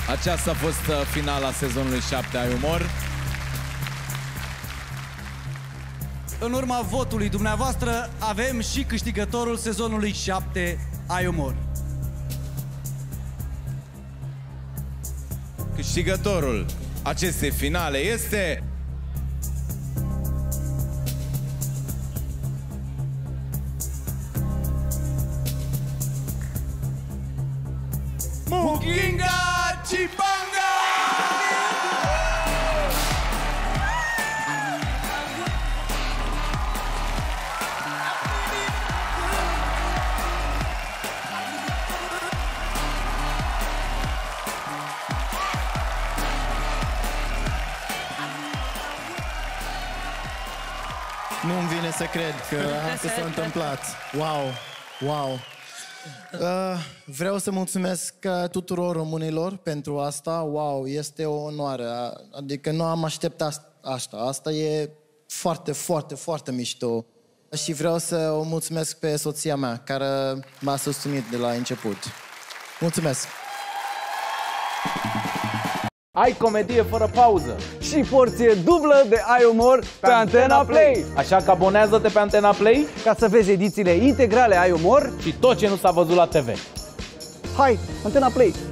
Aceasta a fost finala sezonului 7 Ai Umor. În urma votului dumneavoastră avem și câștigătorul sezonului 7 Ai Umor. Câștigătorul acestei finale este... Muginga Chipanga! Nu-mi vine să cred că asta s-a întâmplat. Wow, wow. Vreau să mulțumesc tuturor românilor pentru asta. Wow, este o onoare. Adică nu am așteptat asta. Asta e foarte, foarte, foarte mișto. Și vreau să o mulțumesc pe soția mea, care m-a susținut de la început. Mulțumesc! Ai comedie fără pauză și porție dublă de Ai Umor pe Antena Play. Așa că abonează-te pe Antena Play ca să vezi edițiile integrale Ai Umor și tot ce nu s-a văzut la TV. Hai, Antena Play!